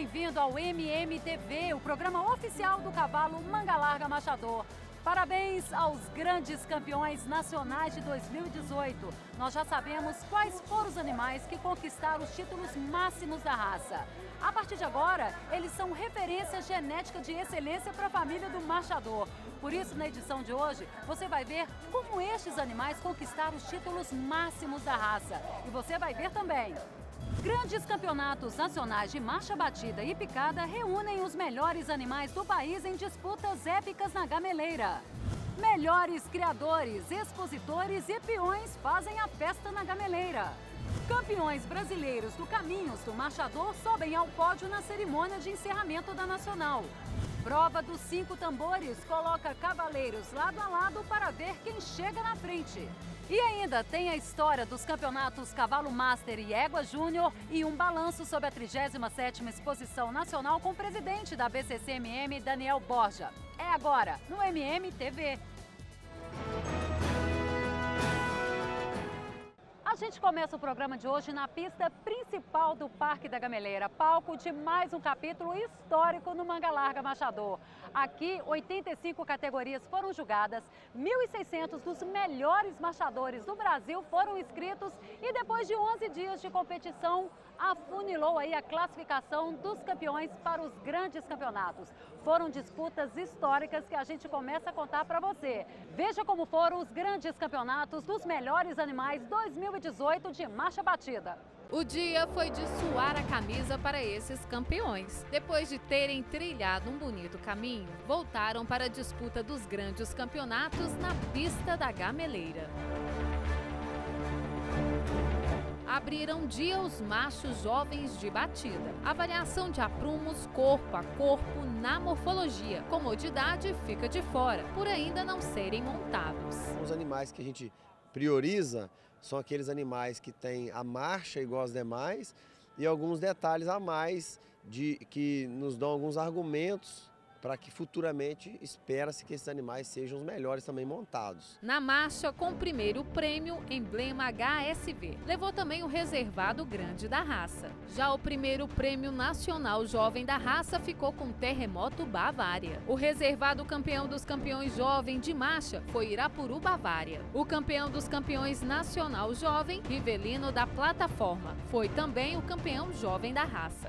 bem-vindo ao MMTV, o programa oficial do cavalo Manga Larga Machador. Parabéns aos grandes campeões nacionais de 2018. Nós já sabemos quais foram os animais que conquistaram os títulos máximos da raça. A partir de agora, eles são referência genética de excelência para a família do machador. Por isso, na edição de hoje, você vai ver como estes animais conquistaram os títulos máximos da raça. E você vai ver também. Grandes campeonatos nacionais de marcha batida e picada reúnem os melhores animais do país em disputas épicas na gameleira. Melhores criadores, expositores e peões fazem a festa na gameleira. Campeões brasileiros do Caminhos do Machador sobem ao pódio na cerimônia de encerramento da Nacional. Prova dos 5 tambores coloca cavaleiros lado a lado para ver quem chega na frente. E ainda tem a história dos campeonatos Cavalo Master e Égua Júnior e um balanço sobre a 37ª Exposição Nacional com o presidente da BCCMM, Daniel Borja. É agora, no MMTV. A gente começa o programa de hoje na pista principal do Parque da Gameleira, palco de mais um capítulo histórico no Manga Larga Machador. Aqui, 85 categorias foram julgadas, 1.600 dos melhores machadores do Brasil foram inscritos e depois de 11 dias de competição, afunilou aí a classificação dos campeões para os grandes campeonatos. Foram disputas históricas que a gente começa a contar para você. Veja como foram os grandes campeonatos dos melhores animais 2018 de marcha batida. O dia foi de suar a camisa para esses campeões. Depois de terem trilhado um bonito caminho, voltaram para a disputa dos grandes campeonatos na pista da Gameleira. Abriram dia os machos jovens de batida. Avaliação de aprumos corpo a corpo na morfologia. Comodidade fica de fora, por ainda não serem montados. Os animais que a gente prioriza são aqueles animais que têm a marcha igual aos demais e alguns detalhes a mais que nos dão alguns argumentos para que futuramente espera-se que esses animais sejam os melhores também montados. Na marcha, com o primeiro prêmio, emblema HSV, levou também o reservado grande da raça. Já o primeiro prêmio nacional jovem da raça ficou com Terremoto Bavária. O reservado campeão dos campeões jovem de marcha foi Irapuru Bavária. O campeão dos campeões nacional jovem, Rivelino da Plataforma, foi também o campeão jovem da raça.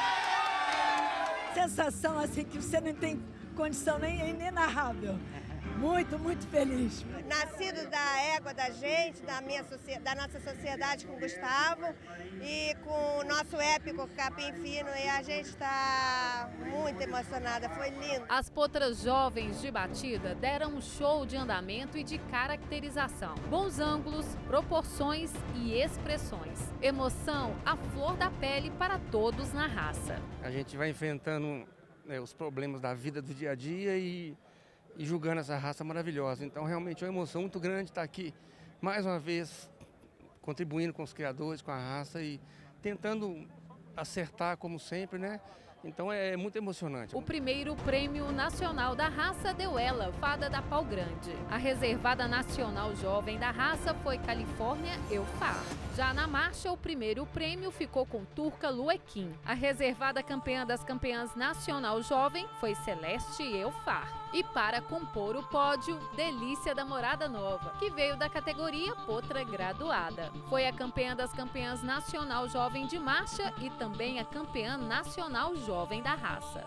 Sensação assim que você não tem condição nem inenarrável. Muito, muito feliz. Nascido da égua da gente, da nossa sociedade com o Gustavo e com o nosso épico Capim Fino, e a gente está muito emocionada, foi lindo. As potras jovens de batida deram um show de andamento e de caracterização. Bons ângulos, proporções e expressões. Emoção à flor da pele para todos na raça. A gente vai enfrentando os problemas da vida do dia a dia e julgando essa raça maravilhosa. Então, realmente é uma emoção muito grande estar aqui, mais uma vez, contribuindo com os criadores, com a raça e tentando acertar, como sempre, né? Então é muito emocionante. O primeiro prêmio nacional da raça deu ela, Fada da Pau Grande. A reservada nacional jovem da raça foi Califórnia Eufar. Já na marcha, o primeiro prêmio ficou com Turca Luequim. A reservada campeã das campeãs nacional jovem foi Celeste Eufar. E para compor o pódio, Delícia da Morada Nova, que veio da categoria Potra Graduada. Foi a campeã das campeãs nacional jovem de marcha e também a campeã nacional jovem da raça.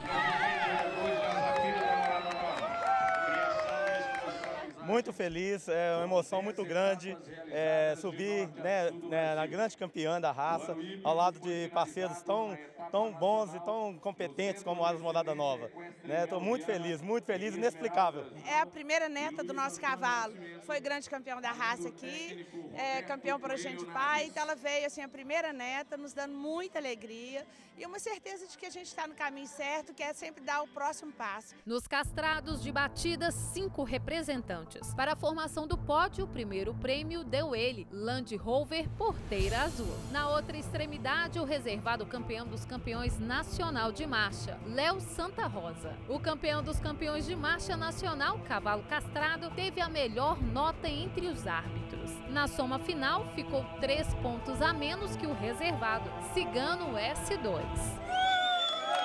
Muito feliz, é uma emoção muito grande subir na grande campeã da raça, ao lado de parceiros tão bons e tão competentes como a Asas Morada Nova. Estou muito feliz, inexplicável. É a primeira neta do nosso cavalo, foi grande campeão da raça aqui, campeão por gente pai, então ela veio assim, a primeira neta, nos dando muita alegria e uma certeza de que a gente está no caminho certo, que é sempre dar o próximo passo. Nos castrados de batida, 5 representantes. Para a formação do pódio, o primeiro prêmio deu ele, Land Rover Porteira Azul. Na outra extremidade, o reservado campeão dos campeões nacional de marcha, Léo Santa Rosa. O campeão dos campeões de marcha nacional, Cavalo Castrado, teve a melhor nota entre os árbitros. Na soma final, ficou 3 pontos a menos que o reservado, Cigano S2.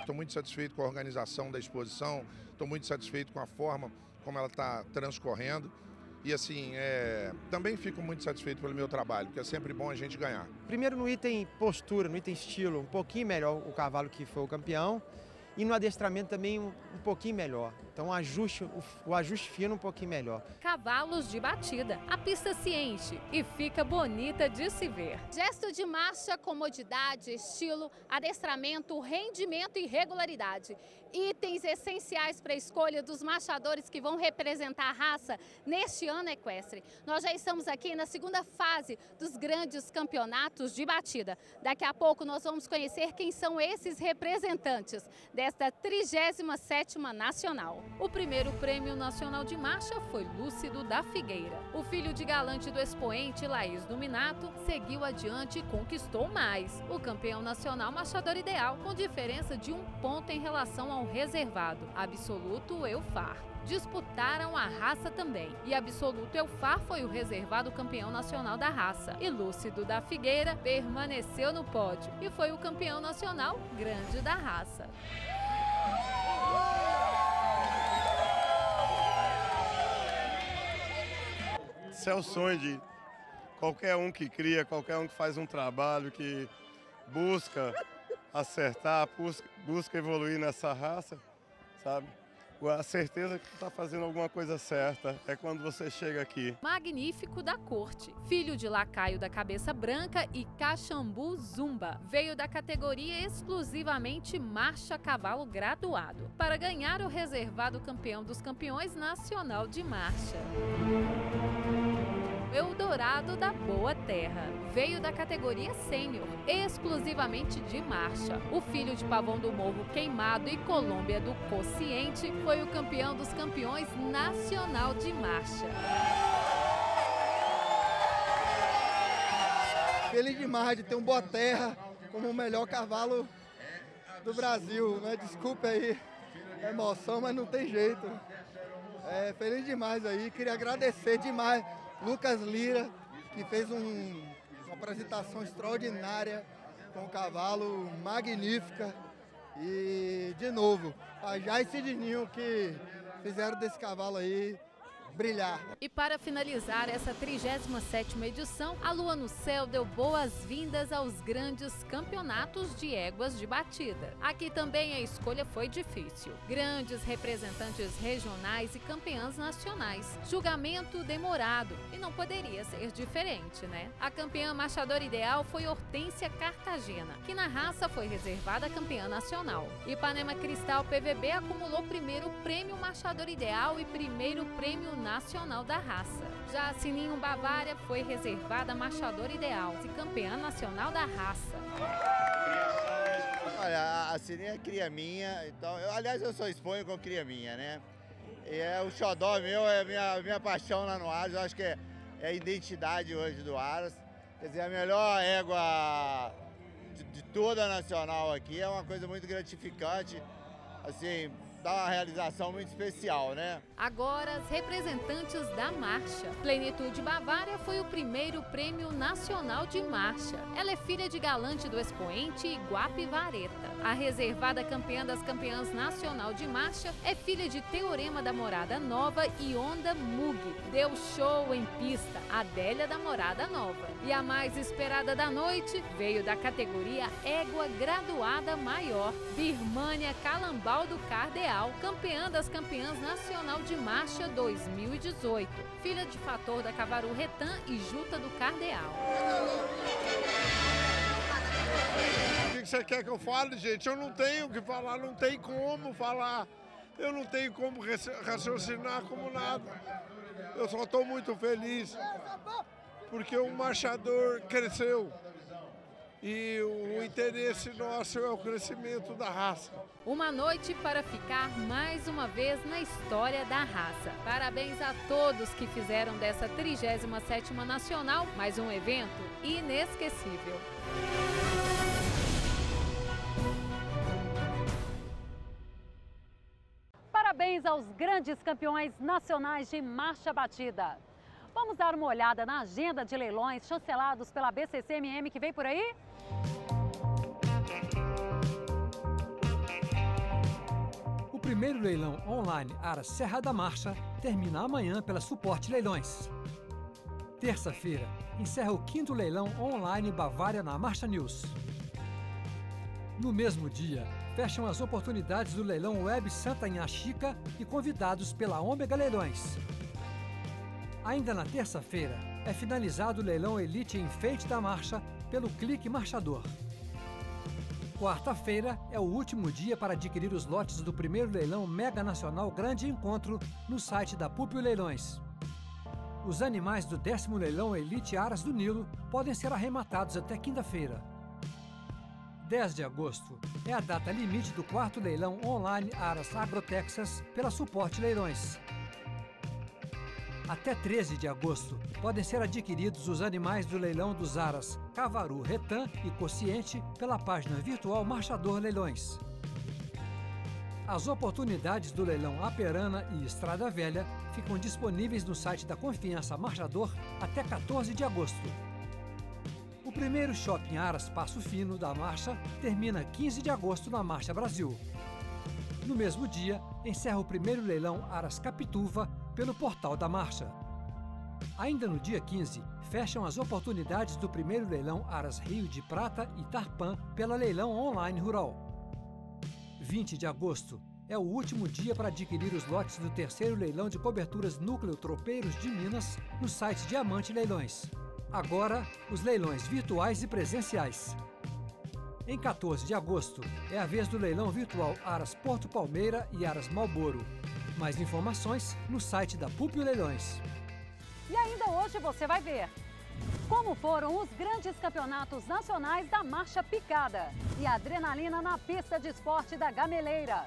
estou muito satisfeito com a organização da exposição, estou muito satisfeito com a forma como ela está transcorrendo. E assim, também fico muito satisfeito pelo meu trabalho, porque é sempre bom a gente ganhar. Primeiro no item postura, no item estilo, um pouquinho melhor o cavalo que foi o campeão. E no adestramento também um pouquinho melhor. Então o ajuste fino um pouquinho melhor. Cavalos de batida. A pista se enche e fica bonita de se ver. Gesto de marcha, comodidade, estilo, adestramento, rendimento e regularidade. Itens essenciais para a escolha dos marchadores que vão representar a raça neste ano equestre. Nós já estamos aqui na segunda fase dos grandes campeonatos de batida. Daqui a pouco nós vamos conhecer quem são esses representantes desta 37ª Nacional. O primeiro prêmio nacional de marcha foi Lúcido da Figueira. O filho de galante do expoente, Laís Dominato, seguiu adiante e conquistou mais. O campeão nacional marchador ideal, com diferença de 1 ponto em relação ao reservado, Absoluto Eufar. Disputaram a raça também. E Absoluto Eufar foi o reservado campeão nacional da raça. E Lúcido da Figueira permaneceu no pódio e foi o campeão nacional grande da raça. Esse é o sonho de qualquer um que cria, qualquer um que faz um trabalho, que busca acertar, busca evoluir nessa raça, sabe? A certeza que está fazendo alguma coisa certa é quando você chega aqui. Magnífico da corte, filho de lacaio da Cabeça Branca e Caxambu Zumba. Veio da categoria exclusivamente marcha cavalo graduado, para ganhar o reservado campeão dos campeões nacional de marcha. Eldorado da Boa Terra. Veio da categoria sênior, exclusivamente de marcha. O filho de Pavão do Morro Queimado e Colômbia do Cociente foi o campeão dos campeões nacional de marcha. Feliz demais de ter um Boa Terra como o melhor cavalo do Brasil, né? Desculpa aí a emoção, mas não tem jeito. Feliz demais aí, queria agradecer demais Lucas Lira, que fez uma apresentação extraordinária com o cavalo, magnífica. E, de novo, a Jai e Sidninho, que fizeram desse cavalo aí brilhar. E para finalizar essa 37ª edição, a Lua no Céu deu boas-vindas aos grandes campeonatos de éguas de batida. Aqui também a escolha foi difícil. Grandes representantes regionais e campeãs nacionais. Julgamento demorado e não poderia ser diferente, né? A campeã marchadora ideal foi Hortência Cartagena, que na raça foi reservada campeã nacional. Ipanema Cristal PVB acumulou primeiro prêmio marchador ideal e primeiro prêmio nacional da raça. Já a Sininho Bavária foi reservada marchador ideal e campeã nacional da raça. Olha, a Sininho é cria minha, então, aliás, eu só exponho com cria minha, né? E o xodó meu é minha paixão lá no Aras, eu acho que é a identidade hoje do Aras. Quer dizer, a melhor égua de toda a nacional aqui, é uma coisa muito gratificante, assim, dá uma realização muito especial, né? Agora, as representantes da marcha. Plenitude Bavária foi o primeiro prêmio nacional de marcha. Ela é filha de galante do expoente Iguape Vareta. A reservada campeã das campeãs nacional de marcha é filha de Teorema da Morada Nova e Onda Mug. Deu show em pista, Adélia da Morada Nova. E a mais esperada da noite veio da categoria Égua Graduada Maior, Birmânia Calambal do Cardeal, campeã das campeãs nacional de marcha 2018, filha de Fator da Cavaru Retã e Juta do Cardeal. O que você quer que eu fale, gente? Eu não tenho o que falar, não tem como falar. Eu não tenho como raciocinar como nada. Eu só estou muito feliz porque o marchador cresceu. E o interesse nosso é o crescimento da raça. Uma noite para ficar mais uma vez na história da raça. Parabéns a todos que fizeram dessa 37ª Nacional mais um evento inesquecível. Parabéns aos grandes campeões nacionais de marcha batida. Vamos dar uma olhada na agenda de leilões chancelados pela BCCMM que vem por aí? primeiro leilão online Aras Serra da Marcha termina amanhã pela Suporte Leilões. Terça-feira, encerra o 5º leilão online Bavária na Marcha News. No mesmo dia, fecham as oportunidades do leilão Web Santa Inha Chica e convidados pela Ômega Leilões. Ainda na terça-feira, é finalizado o leilão Elite Enfeite da Marcha pelo Clique Marchador. Quarta-feira é o último dia para adquirir os lotes do primeiro leilão Mega Nacional Grande Encontro no site da Púpio Leilões. Os animais do 10º leilão Elite Aras do Nilo podem ser arrematados até quinta-feira. 10 de agosto é a data limite do 4º leilão online Aras Agrotexas pela Suporte Leilões. Até 13 de agosto, podem ser adquiridos os animais do leilão dos Aras Cavaru, Retã e Quociente pela página virtual Marchador Leilões. As oportunidades do leilão Aperana e Estrada Velha ficam disponíveis no site da Confiança Marchador até 14 de agosto. O primeiro Shopping Aras Passo Fino da Marcha termina 15 de agosto na Marcha Brasil. No mesmo dia, encerra o primeiro leilão Aras Capituva pelo portal da Marcha. Ainda no dia 15, fecham as oportunidades do primeiro leilão Aras Rio de Prata e Tarpã pela Leilão Online Rural. 20 de agosto é o último dia para adquirir os lotes do terceiro leilão de coberturas Núcleo Tropeiros de Minas no site Diamante Leilões. Agora, os leilões virtuais e presenciais. Em 14 de agosto, é a vez do leilão virtual Aras Porto Palmeira e Aras Malboro. Mais informações no site da Púpio Leilões. E ainda hoje você vai ver como foram os grandes campeonatos nacionais da marcha picada e a adrenalina na pista de esporte da Gameleira.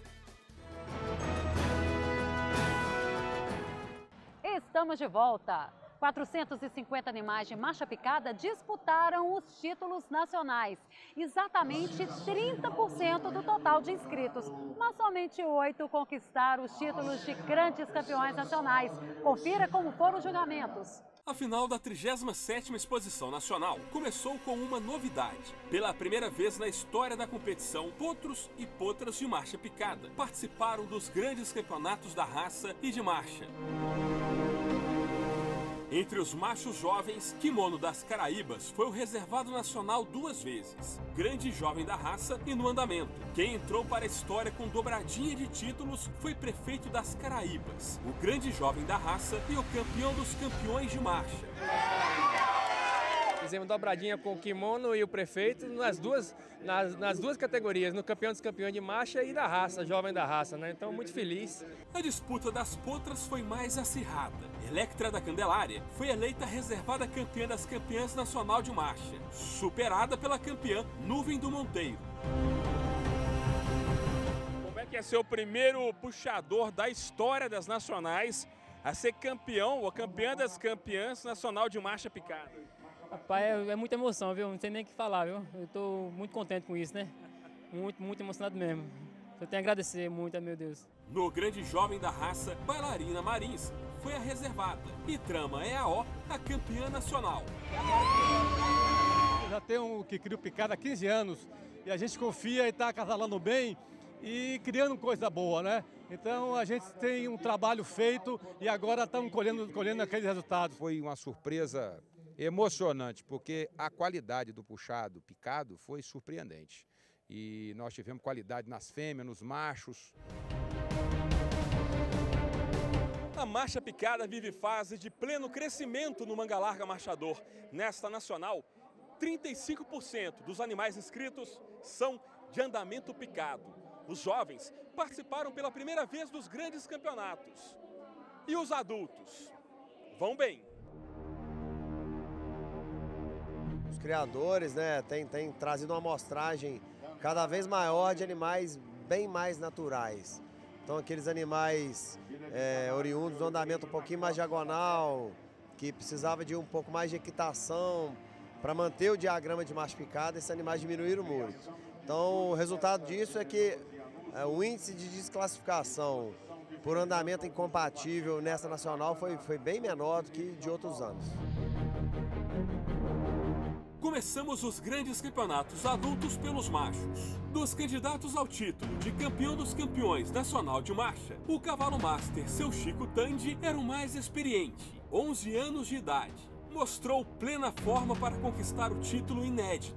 Estamos de volta. 450 animais de marcha picada disputaram os títulos nacionais. Exatamente 30% do total de inscritos, mas somente 8 conquistaram os títulos de grandes campeões nacionais. Confira como foram os julgamentos. A final da 37ª Exposição Nacional começou com uma novidade. Pela primeira vez na história da competição, potros e potras de marcha picada participaram dos grandes campeonatos da raça e de marcha. Entre os machos jovens, Kimono das Caraíbas foi o reservado nacional 2 vezes, grande jovem da raça e no andamento. Quem entrou para a história com dobradinha de títulos foi prefeito das Caraíbas, o grande jovem da raça e o campeão dos campeões de marcha. Fizemos dobradinha com o Kimono e o prefeito nas duas categorias, no campeão dos campeões de marcha e da raça, jovem da raça, né? Então, muito feliz. A disputa das potras foi mais acirrada. Electra da Candelária foi eleita reservada campeã das campeãs nacional de marcha, superada pela campeã Nuvem do Monteiro. Como é que é ser o primeiro puxador da história das nacionais a ser campeão ou campeã das campeãs nacional de marcha picada? Rapaz, é muita emoção, viu? Não sei nem o que falar, viu? Eu estou muito contente com isso, né? Muito emocionado mesmo. Eu tenho a agradecer muito a meu Deus. No grande jovem da raça, Bailarina Marins foi a reservada e Trama EAO a campeã nacional. Eu já tenho que crio picada há 15 anos e a gente confia e está acasalando bem e criando coisa boa, né? Então a gente tem um trabalho feito e agora estamos colhendo aqueles resultados. Foi uma surpresa emocionante, porque a qualidade do puxado picado foi surpreendente. E nós tivemos qualidade nas fêmeas, nos machos. A marcha picada vive fase de pleno crescimento no Manga Larga Marchador. Nesta nacional, 35% dos animais inscritos são de andamento picado. Os jovens participaram pela primeira vez dos grandes campeonatos. E os adultos? Vão bem. Os criadores, né, têm trazido uma amostragem cada vez maior de animais bem mais naturais. Então aqueles animais oriundos do andamento um pouquinho mais diagonal, que precisava de um pouco mais de equitação para manter o diagrama de marcha picada, esses animais diminuíram muito. Então o resultado disso é que o índice de desclassificação por andamento incompatível nessa nacional foi bem menor do que de outros anos. começamos os grandes campeonatos adultos pelos machos. Dos candidatos ao título de campeão dos campeões nacional de marcha, o cavalo master Seu Chico Tandy era o mais experiente, 11 anos de idade. Mostrou plena forma para conquistar o título inédito.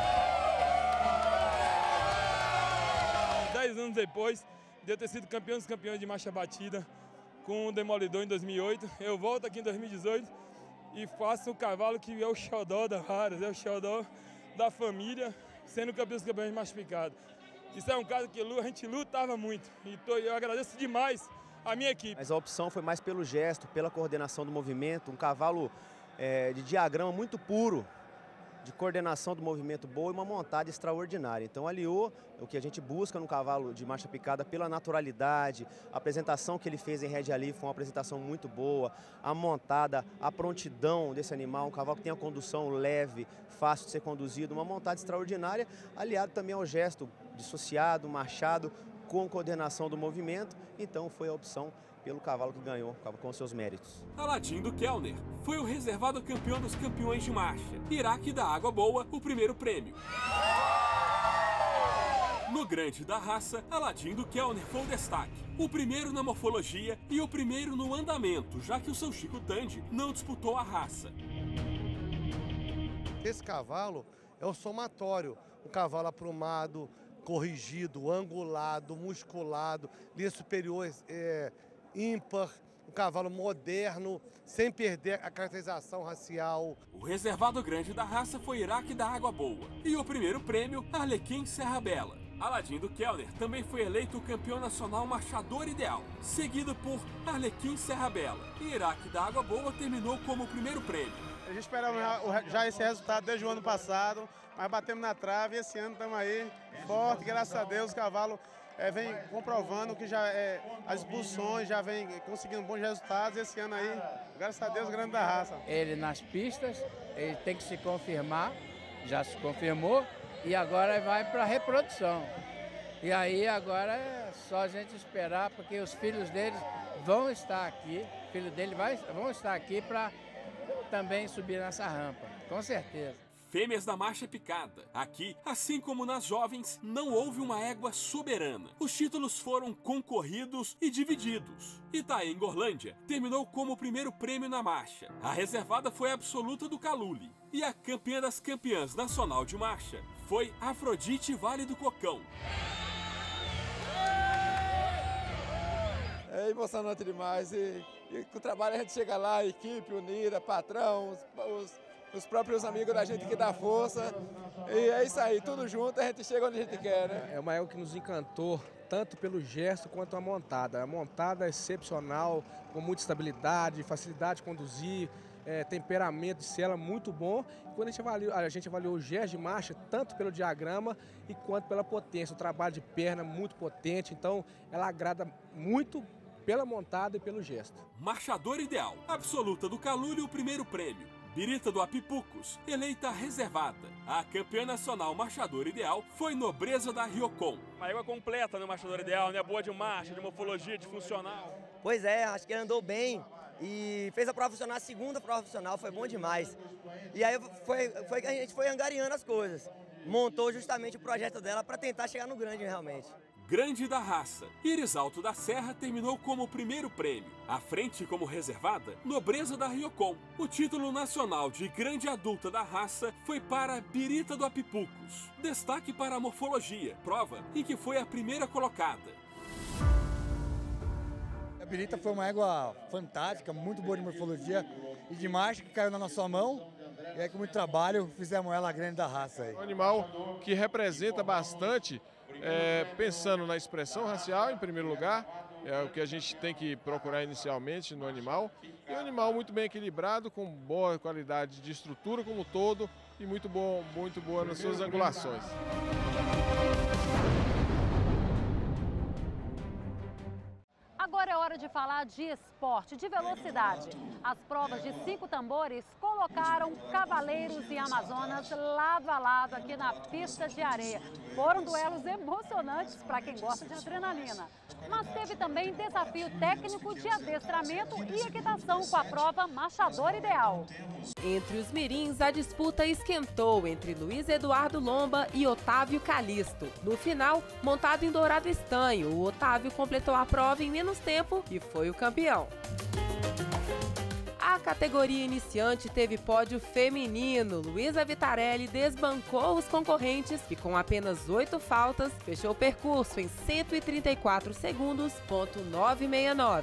10 anos depois de eu ter sido campeão dos campeões de marcha batida com o Demolidor em 2008, eu volto aqui em 2018 e faço o cavalo que é o xodó da Aras, é o xodó da família, sendo campeão dos campeões de marcha picada. Isso é um caso que a gente lutava muito e eu agradeço demais a minha equipe. Mas a opção foi mais pelo gesto, pela coordenação do movimento, um cavalo de diagrama muito puro, de coordenação do movimento boa e uma montada extraordinária. Então aliou o que a gente busca no cavalo de marcha picada pela naturalidade, a apresentação que ele fez em rédea ali foi uma apresentação muito boa, a montada, a prontidão desse animal, um cavalo que tem a condução leve, fácil de ser conduzido, uma montada extraordinária, aliado também ao gesto dissociado, marchado, com coordenação do movimento, então foi a opção pelo cavalo que ganhou, com seus méritos. Aladim do Kellner foi o reservado campeão dos campeões de marcha. Iraque da Água Boa, o primeiro prêmio. No grande da raça, Aladim do Kellner foi o destaque. O primeiro na morfologia e o primeiro no andamento, já que o Seu Chico Tandy não disputou a raça. Esse cavalo é o somatório, um cavalo aprumado, corrigido, angulado, musculado, linhas superiores ímpar, um cavalo moderno, sem perder a caracterização racial. O reservado grande da raça foi Iraque da Água Boa e o primeiro prêmio, Arlequim Serra Bela. Aladim do Kellner também foi eleito o campeão nacional marchador ideal, seguido por Arlequim Serra Bela. E Iraque da Água Boa terminou como o primeiro prêmio. A gente esperava já esse resultado desde o ano passado, mas batemos na trave e esse ano estamos aí forte, graças a Deus, o cavalo vem comprovando que já as expulsões já vem conseguindo bons resultados. Esse ano aí, graças a Deus, grande da raça. Ele nas pistas, ele tem que se confirmar, já se confirmou, e agora vai para a reprodução. E aí agora é só a gente esperar, porque os filhos deles vão estar aqui, filho dele vão estar aqui para também subir nessa rampa, com certeza. Fêmeas da marcha picada. Aqui, assim como nas jovens, não houve uma égua soberana. Os títulos foram concorridos e divididos. Itaém Gorlândia terminou como o primeiro prêmio na marcha. A reservada foi a absoluta do Caluli. E a campeã das campeãs nacional de marcha foi Afrodite Vale do Cocão. É emocionante demais e com o trabalho a gente chega lá, a equipe unida, patrão, os próprios amigos da gente que dá força. E é isso aí, tudo junto, a gente chega onde a gente quer, né? É uma égua que nos encantou, tanto pelo gesto quanto a montada. A montada é excepcional, com muita estabilidade, facilidade de conduzir, temperamento de sela muito bom. E quando a gente avaliou o gesto de marcha, tanto pelo diagrama e quanto pela potência. O trabalho de perna muito potente, então ela agrada muito pela montada e pelo gesto. Marchador ideal, absoluta do Caluli, o primeiro prêmio. Birita do Apipucos, eleita reservada. A campeã nacional marchador ideal foi Nobreza da Riocon. Uma égua completa no marchador ideal, né? Boa de marcha, de morfologia, de funcional. Pois é, acho que andou bem e fez a prova funcional, a segunda prova funcional, foi bom demais. E aí foi que a gente foi angariando as coisas. Montou justamente o projeto dela para tentar chegar no grande realmente. Grande da raça. Irisalto da Serra terminou como o primeiro prêmio. À frente, como reservada, Nobreza da Riocon. O título nacional de grande adulta da raça foi para Birita do Apipucos. Destaque para a morfologia, prova em que foi a primeira colocada. A Birita foi uma égua fantástica, muito boa de morfologia e de marcha, que caiu na nossa mão. E aí, com muito trabalho, fizemos ela a grande da raça. Aí. Um animal que representa bastante, pensando na expressão racial, em primeiro lugar, é o que a gente tem que procurar inicialmente no animal. E um animal muito bem equilibrado, com boa qualidade de estrutura como um todo e muito boa nas suas angulações. Agora é hora hora de falar de esporte, de velocidade. As provas de 5 tambores colocaram cavaleiros e amazonas lado a lado aqui na pista de areia. Foram duelos emocionantes para quem gosta de adrenalina. Mas teve também desafio técnico de adestramento e equitação com a prova Machador Ideal. Entre os mirins, a disputa esquentou entre Luiz Eduardo Lomba e Otávio Calisto. No final, montado em dourado estanho, o Otávio completou a prova em menos tempo e foi o campeão. A categoria iniciante teve pódio feminino. Luísa Vitarelli desbancou os concorrentes e com apenas 8 faltas, fechou o percurso em 134 segundos, ponto 969.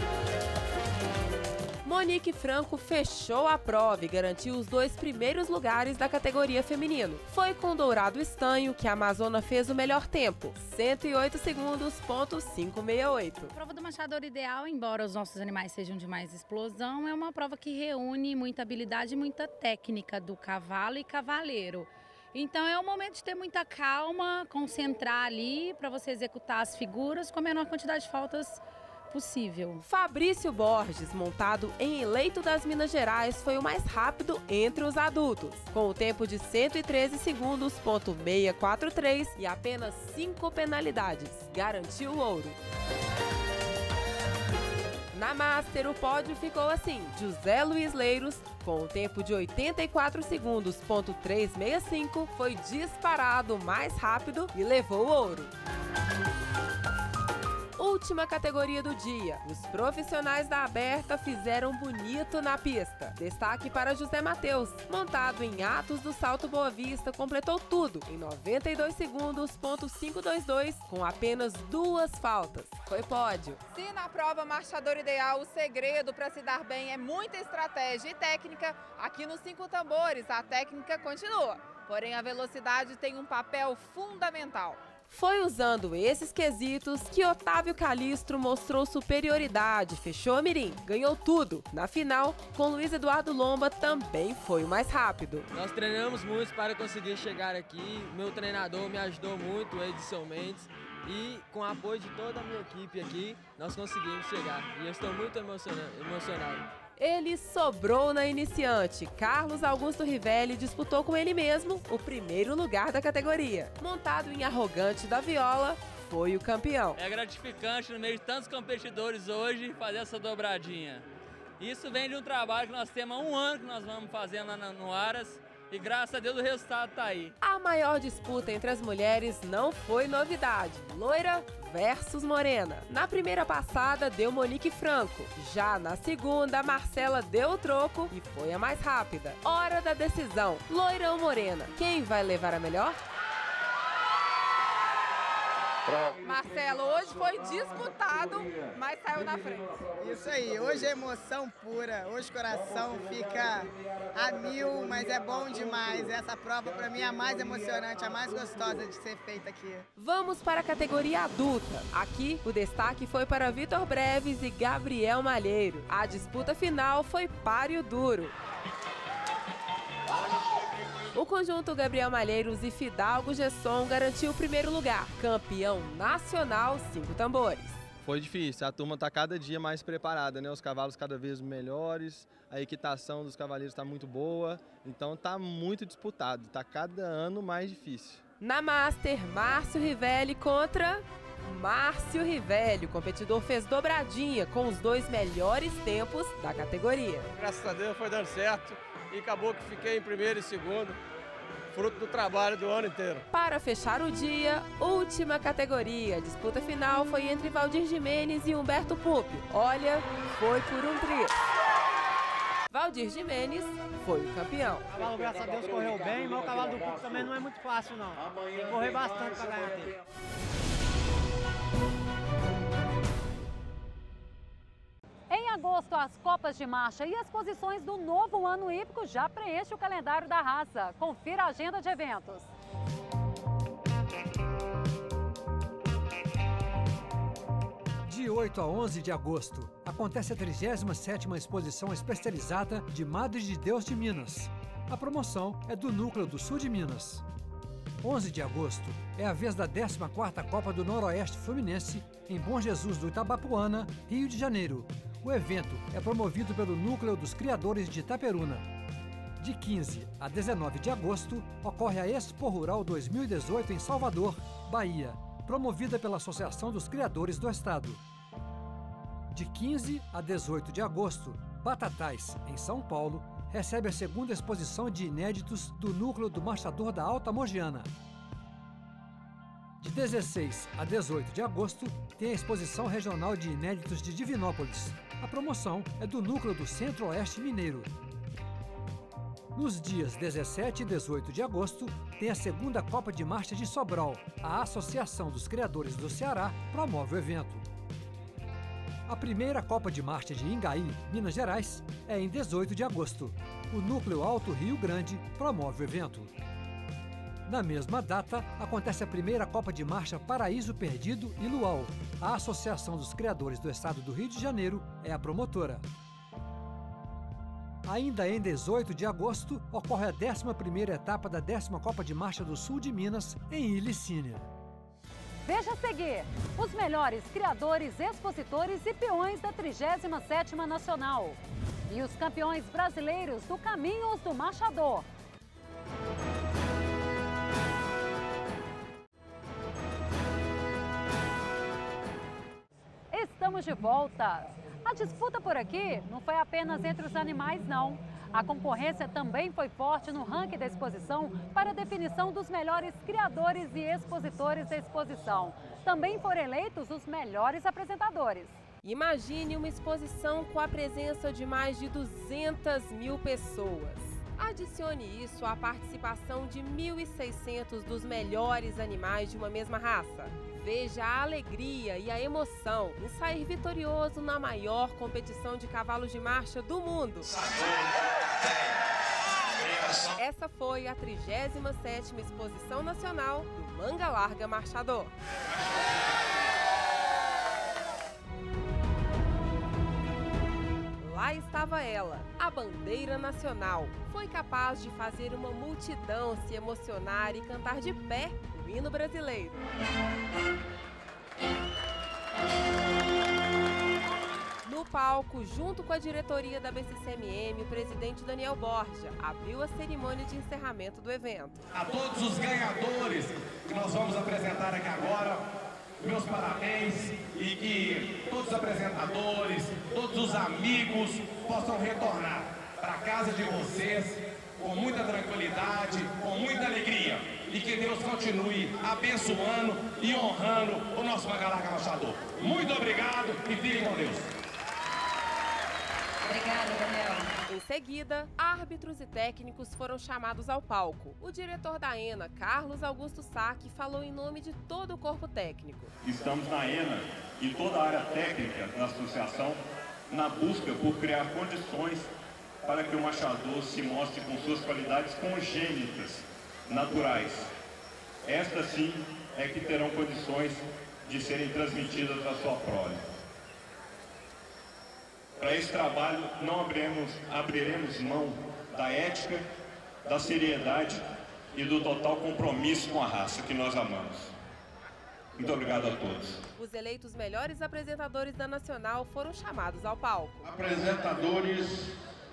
Monique Franco fechou a prova e garantiu os 2 primeiros lugares da categoria feminino. Foi com dourado estanho que a amazona fez o melhor tempo, 108 segundos, ponto 568. A prova do Machador Ideal, embora os nossos animais sejam de mais explosão, é uma prova que reúne muita habilidade e muita técnica do cavalo e cavaleiro. Então é o momento de ter muita calma, concentrar ali para você executar as figuras com a menor quantidade de faltas possível. Fabrício Borges, montado em Eleito das Minas Gerais, foi o mais rápido entre os adultos, com o tempo de 113 segundos, ponto 643 e apenas 5 penalidades. Garantiu o ouro. Na Master, o pódio ficou assim: José Luiz Leiros, com o tempo de 84 segundos, ponto 365, foi disparado mais rápido e levou o ouro. Última categoria do dia. Os profissionais da Aberta fizeram bonito na pista. Destaque para José Matheus, montado em Atos do Salto Boa Vista, completou tudo em 92 segundos, ponto 522, com apenas 2 faltas. Foi pódio. Se na prova Machador Ideal o segredo para se dar bem é muita estratégia e técnica, aqui nos 5 tambores a técnica continua. Porém, a velocidade tem um papel fundamental. Foi usando esses quesitos que Otávio Calisto mostrou superioridade, fechou a mirim, ganhou tudo. Na final, com Luiz Eduardo Lomba, também foi o mais rápido. Nós treinamos muito para conseguir chegar aqui, meu treinador me ajudou muito, o Edson Mendes, e com o apoio de toda a minha equipe aqui, nós conseguimos chegar. E eu estou muito emocionado. Ele sobrou na iniciante. Carlos Augusto Rivelli disputou com ele mesmo o primeiro lugar da categoria. Montado em Arrogante da Viola, foi o campeão. É gratificante no meio de tantos competidores hoje fazer essa dobradinha. Isso vem de um trabalho que nós temos há 1 ano que nós vamos fazendo lá no Aras. E graças a Deus o resultado tá aí. A maior disputa entre as mulheres não foi novidade. Loira versus Morena. Na primeira passada deu Monique Franco. Já na segunda, Marcela deu o troco e foi a mais rápida. Hora da decisão. Loira ou Morena? Quem vai levar a melhor? Marcelo, hoje foi disputado, mas saiu na frente. Isso aí, hoje é emoção pura, hoje o coração fica a 1000, mas é bom demais. Essa prova para mim é a mais emocionante, a mais gostosa de ser feita aqui. Vamos para a categoria adulta. Aqui, o destaque foi para Vitor Breves e Gabriel Malheiro. A disputa final foi páreo duro. O conjunto Gabriel Malheiros e Fidalgo Gesson garantiu o primeiro lugar. Campeão nacional, 5 tambores. Foi difícil, a turma está cada dia mais preparada, né? Os cavalos cada vez melhores, a equitação dos cavaleiros está muito boa, então está muito disputado, está cada ano mais difícil. Na Master, Márcio Rivelli contra Márcio Rivelli. O competidor fez dobradinha com os 2 melhores tempos da categoria. Graças a Deus foi dando certo. E acabou que fiquei em primeiro e segundo, fruto do trabalho do ano inteiro. Para fechar o dia, última categoria. A disputa final foi entre Valdir Jimenez e Humberto Pupi. Olha, foi por um triz. Valdir Jimenez foi o campeão. O cavalo, graças a Deus, correu bem, mas o cavalo do Pupi também não é muito fácil, não. Tem que correr bastante para ganhar dele. Em agosto, as Copas de Marcha e as posições do novo ano hípico já preenchem o calendário da raça. Confira a agenda de eventos. De 8 a 11 de agosto, acontece a 37ª Exposição Especializada de Madre de Deus de Minas. A promoção é do Núcleo do Sul de Minas. 11 de agosto, é a vez da 14ª Copa do Noroeste Fluminense em Bom Jesus do Itabapuana, Rio de Janeiro. O evento é promovido pelo Núcleo dos Criadores de Itaperuna. De 15 a 19 de agosto, ocorre a Expo Rural 2018 em Salvador, Bahia, promovida pela Associação dos Criadores do Estado. De 15 a 18 de agosto, Batatais, em São Paulo, recebe a segunda exposição de inéditos do Núcleo do Marchador da Alta Mogiana. De 16 a 18 de agosto, tem a exposição regional de inéditos de Divinópolis. A promoção é do Núcleo do Centro-Oeste Mineiro. Nos dias 17 e 18 de agosto, tem a segunda Copa de Marcha de Sobral. A Associação dos Criadores do Ceará promove o evento. A primeira Copa de Marcha de Ingaí, Minas Gerais, é em 18 de agosto. O Núcleo Alto Rio Grande promove o evento. Na mesma data, acontece a primeira Copa de Marcha Paraíso Perdido e Luau. A Associação dos Criadores do Estado do Rio de Janeiro é a promotora. Ainda em 18 de agosto, ocorre a 11ª etapa da 10ª Copa de Marcha do Sul de Minas, em Ilicínea. Veja a seguir os melhores criadores, expositores e peões da 37ª Nacional. E os campeões brasileiros do Caminhos do Marchador. Estamos de volta. A disputa por aqui não foi apenas entre os animais, não. A concorrência também foi forte no ranking da exposição para a definição dos melhores criadores e expositores da exposição. Também foram eleitos os melhores apresentadores. Imagine uma exposição com a presença de mais de 200 mil pessoas. Adicione isso à participação de 1.600 dos melhores animais de uma mesma raça. Veja a alegria e a emoção em sair vitorioso na maior competição de cavalos de marcha do mundo. Essa foi a 37ª Exposição Nacional do Manga Larga Marchador. Lá estava ela, a bandeira nacional. Foi capaz de fazer uma multidão se emocionar e cantar de pé o hino brasileiro. No palco, junto com a diretoria da BCCMM, o presidente Daniel Borja abriu a cerimônia de encerramento do evento. A todos os ganhadores que nós vamos apresentar aqui agora, meus parabéns e que todos os apresentadores, todos os amigos possam retornar para a casa de vocês com muita tranquilidade, com muita alegria e que Deus continue abençoando e honrando o nosso Manga Larga Marchador. Muito obrigado e fiquem com Deus. Obrigada, Daniel. Em seguida, árbitros e técnicos foram chamados ao palco. O diretor da ENA, Carlos Augusto Sack, falou em nome de todo o corpo técnico. Estamos na ENA e toda a área técnica da associação na busca por criar condições para que o marchador se mostre com suas qualidades congênitas, naturais. Estas sim é que terão condições de serem transmitidas à sua prole. Para esse trabalho, não abriremos mão da ética, da seriedade e do total compromisso com a raça que nós amamos. Muito obrigado a todos. Os eleitos melhores apresentadores da Nacional foram chamados ao palco. Apresentadores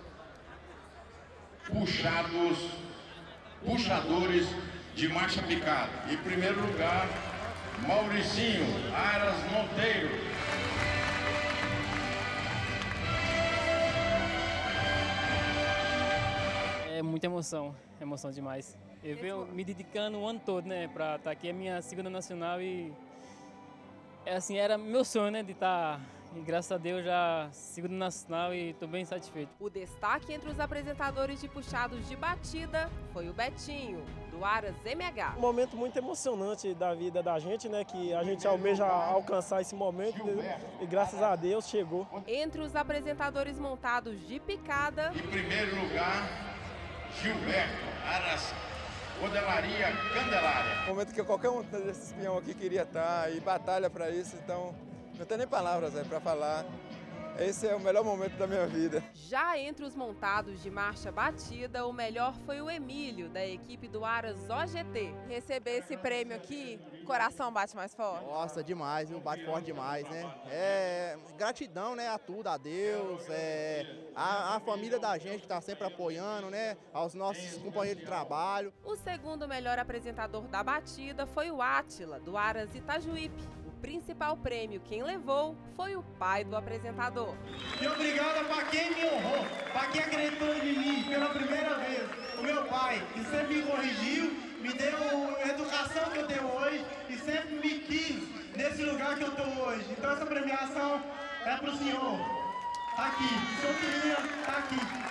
puxadores de marcha picada. Em primeiro lugar, Mauricinho Aras Monteiro. É muita emoção demais. Eu venho me dedicando o ano todo, né, para estar aqui. É minha segunda nacional e era meu sonho, né, de estar. E graças a Deus já segunda nacional e estou bem satisfeito. O destaque entre os apresentadores de puxados de batida foi o Betinho, do Aras MH. Um momento muito emocionante da vida da gente, né? Que a gente almeja alcançar esse momento e graças a Deus chegou. Entre os apresentadores montados de picada... Em primeiro lugar, Gilberto Aras Modelaria Candelária. Momento que qualquer um desses peão aqui queria estar e batalha para isso, então... Não tenho nem palavras para falar. esse é o melhor momento da minha vida. Já entre os montados de marcha batida, o melhor foi o Emílio, da equipe do Aras OGT. Receber esse prêmio aqui, o coração bate mais forte? Nossa, demais, viu? Bate forte demais, né? Gratidão, né, a tudo, a Deus, a família da gente que está sempre apoiando, né? Aos nossos companheiros de trabalho. O segundo melhor apresentador da batida foi o Átila, do Aras Itajuípe. O principal prêmio quem levou foi o pai do apresentador. E obrigado para quem me honrou, para quem acreditou em mim pela primeira vez. O meu pai, que sempre me corrigiu, me deu a educação que eu tenho hoje e sempre me quis nesse lugar que eu estou hoje. Então essa premiação é para o senhor. Tá aqui, o senhor queria tá aqui.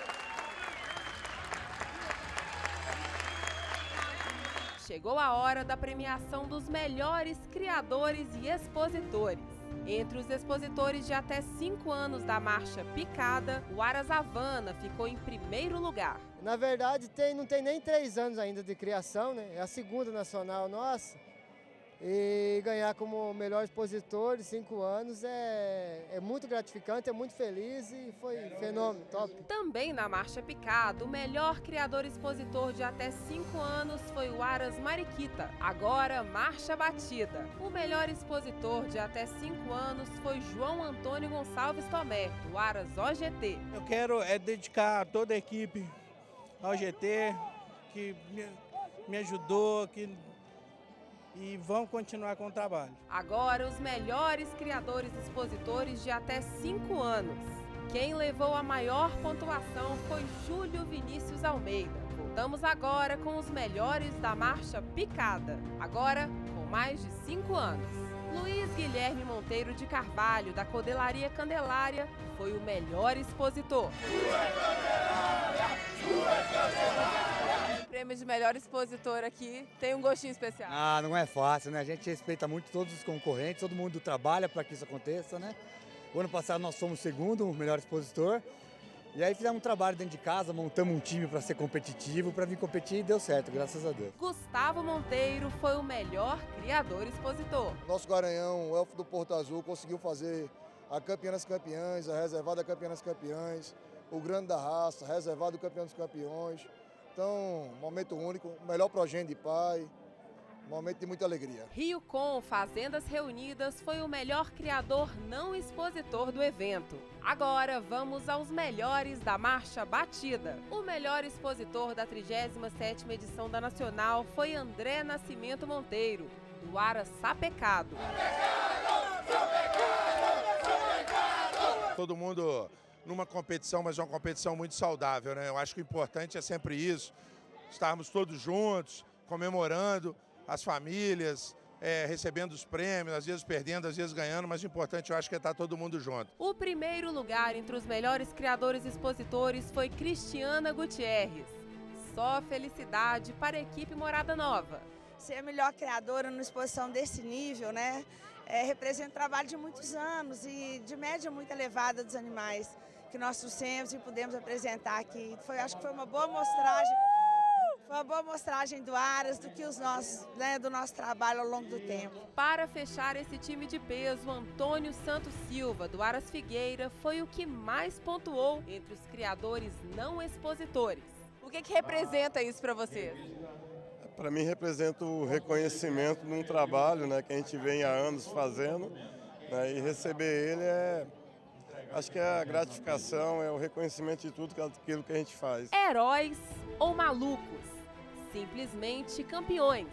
Chegou a hora da premiação dos melhores criadores e expositores. Entre os expositores de até 5 anos da marcha Picada, o Aras Havana ficou em primeiro lugar. Na verdade, não tem nem 3 anos ainda de criação, né? É a segunda nacional nossa. E ganhar como melhor expositor de 5 anos é muito gratificante, é muito feliz e foi fenômeno, top. Também na Marcha Picada, o melhor criador expositor de até 5 anos foi o Aras Mariquita. Agora, Marcha Batida. O melhor expositor de até 5 anos foi João Antônio Gonçalves Tomé, do Aras OGT. Eu quero dedicar a toda a equipe OGT que me ajudou, e vamos continuar com o trabalho. Agora, os melhores criadores expositores de até 5 anos. Quem levou a maior pontuação foi Júlio Vinícius Almeida. Voltamos agora com os melhores da Marcha Picada. Agora, com mais de 5 anos. Luiz Guilherme Monteiro de Carvalho, da Codelaria Candelária, foi o melhor expositor. O prêmio de melhor expositor aqui tem um gostinho especial. Ah, não é fácil, né? A gente respeita muito todos os concorrentes, todo mundo trabalha para que isso aconteça, né? O ano passado nós fomos o segundo, o melhor expositor. E aí fizemos um trabalho dentro de casa, montamos um time para ser competitivo, para vir competir e deu certo, graças a Deus. Gustavo Monteiro foi o melhor criador expositor. Nosso Garanhão, o Elfo do Porto Azul, conseguiu fazer a Campeã das Campeãs, a Reservada Campeã das Campeãs, o Grande da Raça, a Reservado Campeão dos Campeões. Então, momento único, melhor progênio de pai, momento de muita alegria. Rio Com Fazendas Reunidas foi o melhor criador não expositor do evento. Agora vamos aos melhores da Marcha Batida. O melhor expositor da 37ª edição da Nacional foi André Nascimento Monteiro, do Aras Sapecado. Todo mundo numa competição, mas uma competição muito saudável, né? Eu acho que o importante é sempre isso, estarmos todos juntos, comemorando, as famílias, recebendo os prêmios, às vezes perdendo, às vezes ganhando, mas o importante eu acho que é estar todo mundo junto. O primeiro lugar entre os melhores criadores expositores foi Cristiana Gutierrez. Só felicidade para a equipe Morada Nova. Ser a melhor criadora numa exposição desse nível, né? Representa um trabalho de muitos anos e de média muito elevada dos animais que nós trouxemos e pudemos apresentar aqui. Acho que foi uma boa mostragem. Foi uma boa mostragem do Aras, do nosso trabalho ao longo do tempo. Para fechar esse time de peso, Antônio Santos Silva, do Aras Figueira, foi o que mais pontuou entre os criadores não expositores. O que representa isso para você? Para mim representa o reconhecimento de um trabalho, né, que a gente vem há anos fazendo, né, e receber ele acho que é a gratificação, é o reconhecimento de tudo aquilo que a gente faz. Heróis ou malucos? Simplesmente campeões.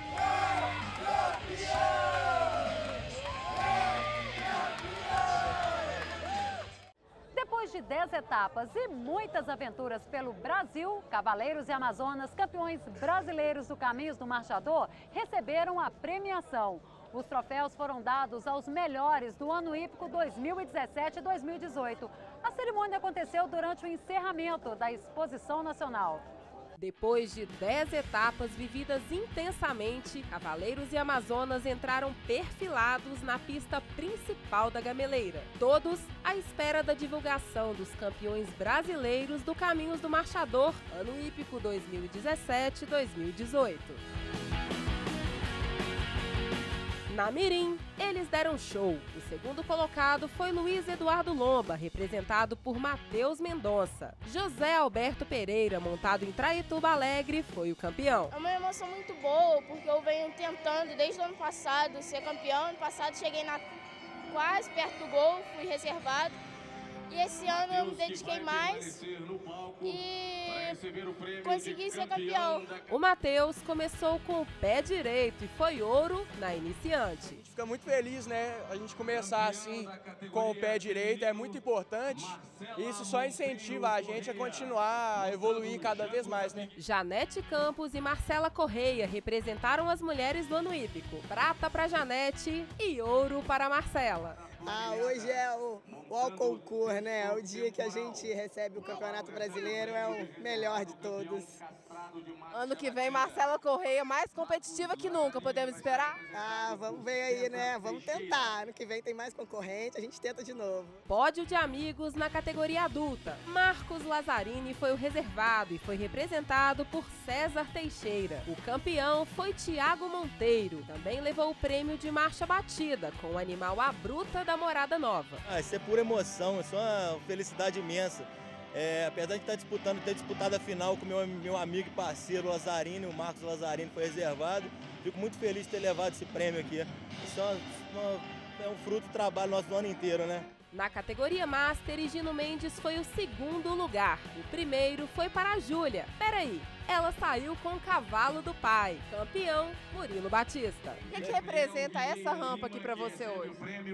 Depois de 10 etapas e muitas aventuras pelo Brasil, Cavaleiros e Amazonas, campeões brasileiros do Caminhos do Marchador, receberam a premiação. Os troféus foram dados aos melhores do ano hípico 2017 e 2018. A cerimônia aconteceu durante o encerramento da Exposição Nacional. Depois de 10 etapas vividas intensamente, Cavaleiros e Amazonas entraram perfilados na pista principal da Gameleira. Todos à espera da divulgação dos campeões brasileiros do Caminhos do Marchador, ano hípico 2017 e 2018. Na Mirim, eles deram show. O segundo colocado foi Luiz Eduardo Lomba, representado por Matheus Mendonça. José Alberto Pereira, montado em Traituba Alegre, foi o campeão. É uma emoção muito boa, porque eu venho tentando desde o ano passado ser campeão. Ano passado cheguei quase perto do gol, fui reservado. E esse ano eu me dediquei mais e consegui ser campeão. O Matheus começou com o pé direito e foi ouro na iniciante. A gente fica muito feliz, né? A gente começar assim com o pé direito é muito importante. Isso só incentiva a gente a continuar a evoluir cada vez mais, né? Janete Campos e Marcela Correia representaram as mulheres do ano hípico. Prata para Janete e ouro para Marcela. Hoje é o concurso, né? É o dia que a gente recebe o Campeonato Brasileiro, é o melhor de todos. Ano que vem, Marcela Correia mais competitiva que nunca, podemos esperar? Vamos ver aí, né? Vamos tentar. Ano que vem tem mais concorrente, a gente tenta de novo. Pódio de amigos na categoria adulta. Marcos Lazzarini foi o reservado e foi representado por César Teixeira. O campeão foi Tiago Monteiro. Também levou o prêmio de marcha batida com o animal A Bruta da Morada Nova. Isso é pura emoção, isso é uma felicidade imensa. Apesar de ter disputado a final com meu amigo e parceiro Lazzarini, o Marcos Lazzarini foi reservado, fico muito feliz de ter levado esse prêmio aqui. Isso é um fruto do trabalho nosso do ano inteiro, né? Na categoria Master, Higino Mendes foi o segundo lugar. O primeiro foi para a Júlia. Peraí, ela saiu com o cavalo do pai. Campeão, Murilo Batista. O que representa essa rampa aqui para você hoje?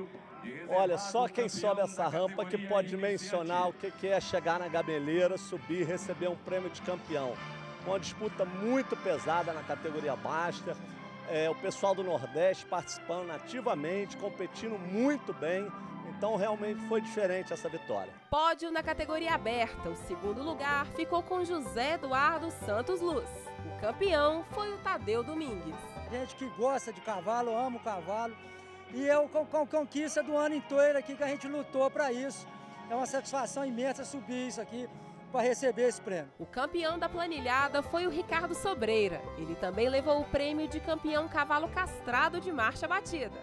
Olha, só quem sobe essa rampa que pode dimensionar o que é chegar na Gameleira, subir e receber um prêmio de campeão. Uma disputa muito pesada na categoria Master. O pessoal do Nordeste participando ativamente, competindo muito bem. Então realmente foi diferente essa vitória. Pódio na categoria aberta. O segundo lugar ficou com José Eduardo Santos Luz. O campeão foi o Tadeu Domingues. Gente que gosta de cavalo, ama o cavalo. E é a conquista do ano inteiro aqui que a gente lutou para isso. É uma satisfação imensa subir isso aqui para receber esse prêmio. O campeão da planilhada foi o Ricardo Sobreira. Ele também levou o prêmio de campeão cavalo castrado de marcha batida.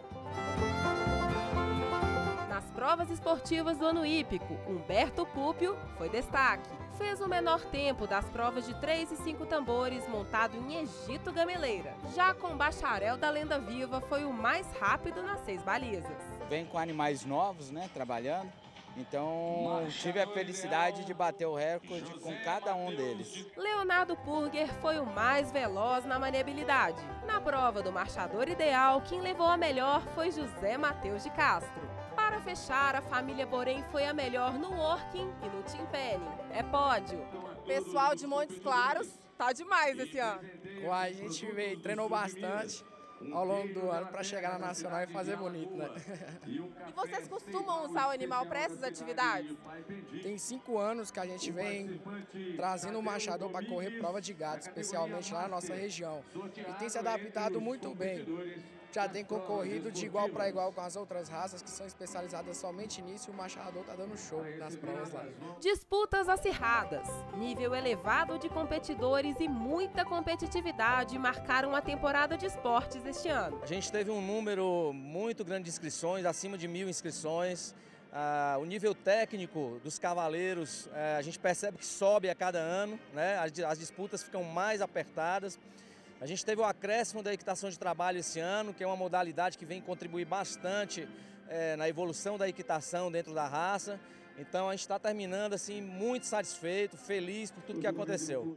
Nas provas esportivas do ano hípico, Humberto Púpio foi destaque. Fez o menor tempo das provas de 3 e 5 tambores montado em Egito Gameleira. Já com o Bacharel da Lenda Viva foi o mais rápido nas 6 balizas. Vem com animais novos, né, trabalhando. Então tive a felicidade de bater o recorde com cada um deles. Leonardo Purger foi o mais veloz na maniabilidade. Na prova do marchador ideal, quem levou a melhor foi José Matheus de Castro. Para fechar, a família Borém foi a melhor no working e no team penning. É pódio. Pessoal de Montes Claros tá demais esse ano. A gente treinou bastante ao longo do ano para chegar na Nacional e fazer bonito, né? E vocês costumam usar o animal para essas atividades? Tem 5 anos que a gente vem trazendo o marchador para correr prova de gado, especialmente lá na nossa região. E tem se adaptado muito bem. Já tem concorrido de igual para igual com as outras raças que são especializadas somente nisso e o marchador tá dando show nas provas lá. Disputas acirradas, nível elevado de competidores e muita competitividade marcaram a temporada de esportes este ano. A gente teve um número muito grande de inscrições, acima de 1000 inscrições. O nível técnico dos cavaleiros, a gente percebe que sobe a cada ano, né? As disputas ficam mais apertadas. A gente teve o acréscimo da equitação de trabalho esse ano, que é uma modalidade que vem contribuir bastante na evolução da equitação dentro da raça. Então a gente está terminando assim muito satisfeito, feliz por tudo que aconteceu.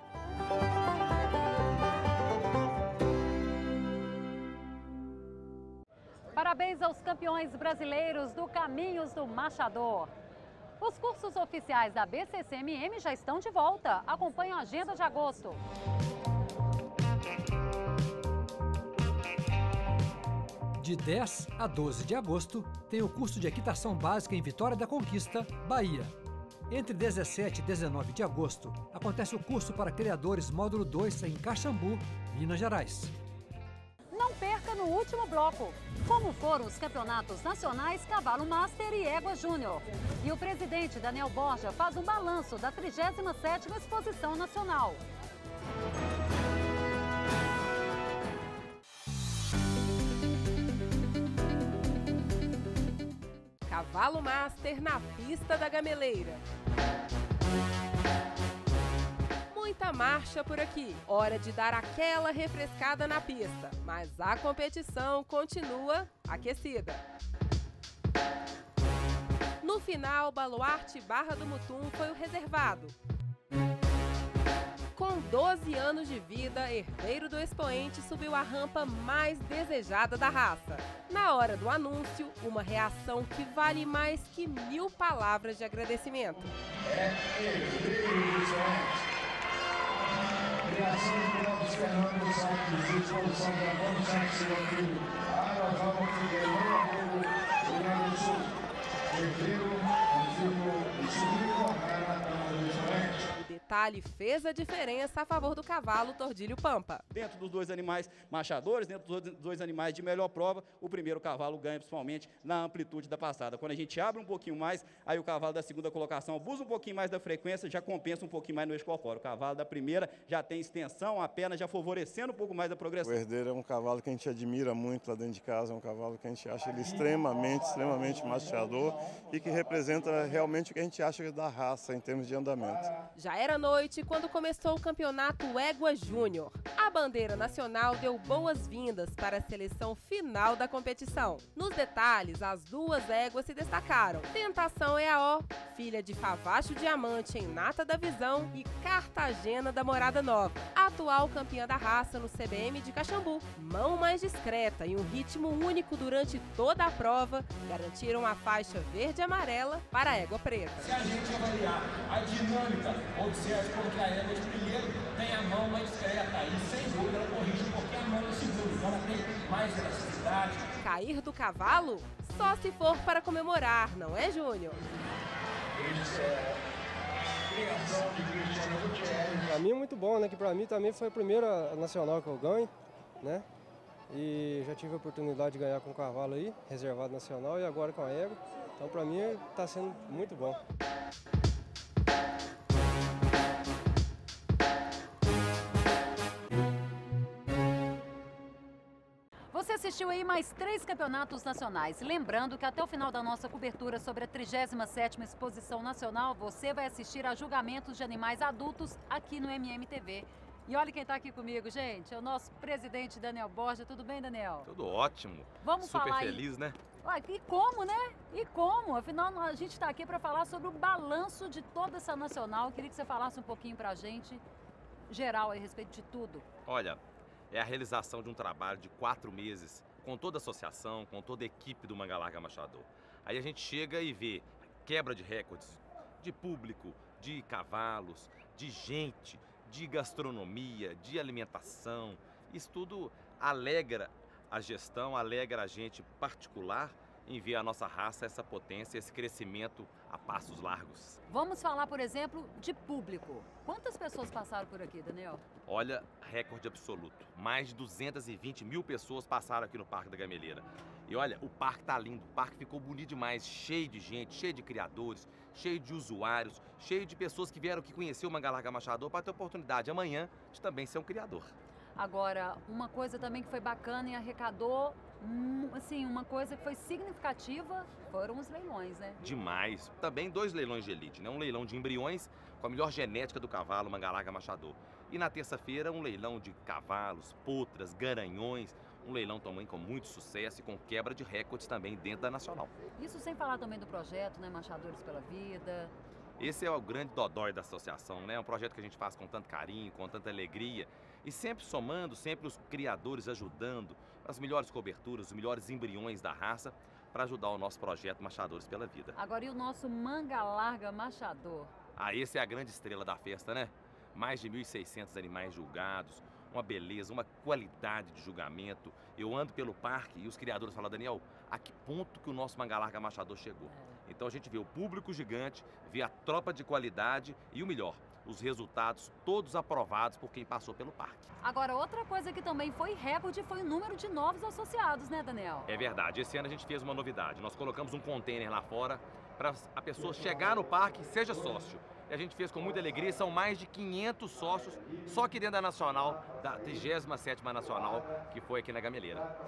Parabéns aos campeões brasileiros do Caminhos do Machador. Os cursos oficiais da BCCMM já estão de volta. Acompanhe a agenda de agosto. De 10 a 12 de agosto, tem o curso de equitação básica em Vitória da Conquista, Bahia. Entre 17 e 19 de agosto, acontece o curso para criadores módulo 2 em Caxambu, Minas Gerais. Não perca no último bloco como foram os campeonatos nacionais Cavalo Master e Égua Júnior. E o presidente Daniel Borja faz um balanço da 37ª Exposição Nacional. Cavalo Master na pista da Gameleira. Muita marcha por aqui, hora de dar aquela refrescada na pista, mas a competição continua aquecida. No final, Baluarte Barra do Mutum foi o reservado. Com 12 anos de vida, herdeiro do expoente subiu a rampa mais desejada da raça. Na hora do anúncio, uma reação que vale mais que 1000 palavras de agradecimento. Criação de novos Fernando Santos, disposição de Antônio Santos, seu filho, Águas Almas Figueiredo, Rio Grande do Sul, herdeiro, antigo e sobrinho do expoente. O detalhe fez a diferença a favor do cavalo Tordilho Pampa. Dentro dos dois animais machadores, dentro dos dois animais de melhor prova, o primeiro cavalo ganha principalmente na amplitude da passada. Quando a gente abre um pouquinho mais, aí o cavalo da segunda colocação abusa um pouquinho mais da frequência, já compensa um pouquinho mais no eixo corpóreo. O cavalo da primeira já tem extensão, a perna já favorecendo um pouco mais da progressão. O herdeiro é um cavalo que a gente admira muito lá dentro de casa, é um cavalo que a gente acha ele extremamente machador e que representa realmente o que a gente acha da raça em termos de andamento. Já era noite quando começou o campeonato Égua Júnior. A bandeira nacional deu boas-vindas para a seleção final da competição. Nos detalhes, as duas éguas se destacaram. Tentação EAO, filha de Favacho Diamante em Nata da Visão e Cartagena da Morada Nova. Atual campeã da raça no CBM de Caxambu. Mão mais discreta e um ritmo único durante toda a prova garantiram a faixa verde e amarela para a égua preta. Se a gente avaliar a dinâmica, observe porque a égua de primeiro tem a mão mais discreta e sem dúvida ela corrige porque a mão é segura, então ela tem mais elasticidade. Cair do cavalo? Só se for para comemorar, não é, Júnior? Isso é criação de Cristiano Gutierrez. Para mim é muito bom, né? Que para mim também foi a primeira nacional que eu ganho, né? E já tive a oportunidade de ganhar com o cavalo aí, reservado nacional, e agora com a égua. Então para mim está sendo muito bom. Você assistiu aí mais 3 campeonatos nacionais. Lembrando que até o final da nossa cobertura sobre a 37ª Exposição Nacional, você vai assistir a julgamentos de animais adultos aqui no MMTV. E olha quem está aqui comigo, gente, é o nosso presidente Daniel Borja. Tudo bem, Daniel? Tudo ótimo. Vamos Super falar feliz, né? E como, né? E como? Afinal, a gente está aqui para falar sobre o balanço de toda essa nacional. Eu queria que você falasse um pouquinho para a gente, geral, a respeito de tudo. Olha, é a realização de um trabalho de 4 meses, com toda a associação, com toda a equipe do Manga Larga Machador. Aí a gente chega e vê quebra de recordes de público, de cavalos, de gente, de gastronomia, de alimentação. Isso tudo alegra a gestão, alegra a gente particular em ver a nossa raça, essa potência, esse crescimento a passos largos. Vamos falar, por exemplo, de público. Quantas pessoas passaram por aqui, Daniel? Olha, recorde absoluto. Mais de 220 mil pessoas passaram aqui no Parque da Gameleira. E olha, o parque tá lindo, o parque ficou bonito demais, cheio de gente, cheio de criadores, cheio de usuários, cheio de pessoas que vieram aqui conhecer o Manga Larga Machador para ter oportunidade amanhã de também ser um criador. Agora, uma coisa também que foi bacana e arrecadou, assim, uma coisa que foi significativa, foram os leilões, né? Demais. Também 2 leilões de elite, né? Um leilão de embriões com a melhor genética do cavalo Manga Larga Machador. E na terça-feira, um leilão de cavalos, potras, garanhões, um leilão também com muito sucesso e com quebra de recordes também dentro da Nacional. Isso sem falar também do projeto, né? Machadores pela Vida. Esse é o grande dodói da associação, né? É um projeto que a gente faz com tanto carinho, com tanta alegria e sempre somando, sempre os criadores ajudando as melhores coberturas, os melhores embriões da raça para ajudar o nosso projeto Machadores pela Vida. Agora, e o nosso Manga Larga Machador? Esse é a grande estrela da festa, né? Mais de 1.600 animais julgados, uma beleza, uma qualidade de julgamento. Eu ando pelo parque e os criadores falam, Daniel, a que ponto que o nosso Manga Larga Machador chegou? Então a gente vê o público gigante, vê a tropa de qualidade e o melhor, os resultados todos aprovados por quem passou pelo parque. Agora, outra coisa que também foi recorde foi o número de novos associados, né, Daniel? É verdade, esse ano a gente fez uma novidade. Nós colocamos um container lá fora para a pessoa chegar no parque e seja sócio. E a gente fez com muita alegria, são mais de 500 sócios só aqui dentro da Nacional, da 37ª Nacional, que foi aqui na Gameleira. E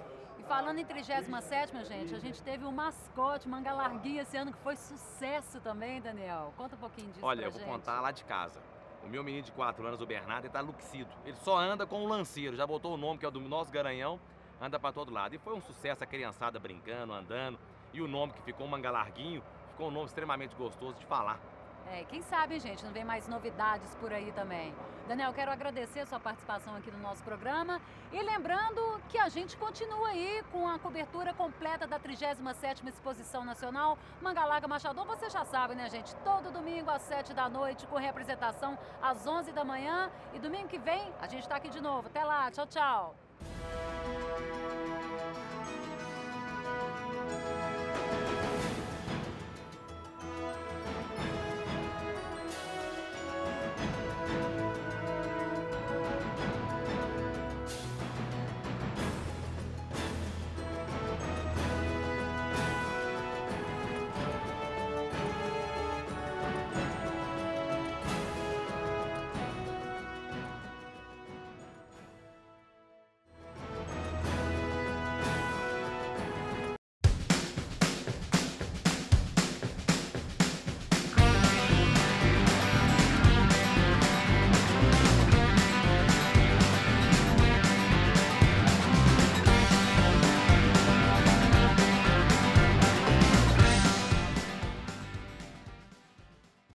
falando em 37ª, gente, a gente teve um mascote, Manga Larguinha, esse ano que foi sucesso também, Daniel. Conta um pouquinho disso. Olha, pra eu vou gente. contar lá de casa. O meu menino de 4 anos, o Bernardo, ele tá luxido. Ele só anda com o lanceiro, já botou o nome que é o do nosso Garanhão, anda pra todo lado. E foi um sucesso, a criançada brincando, andando. E o nome que ficou, Manga Larguinho, ficou um nome extremamente gostoso de falar. Quem sabe, gente, não vem mais novidades por aí também. Daniel, quero agradecer a sua participação aqui no nosso programa e lembrando que a gente continua aí com a cobertura completa da 37ª Exposição Nacional Manga Larga Machador. Você já sabe, né, gente? Todo domingo às 7 da noite, com representação às 11 da manhã. E domingo que vem a gente está aqui de novo. Até lá, tchau, tchau.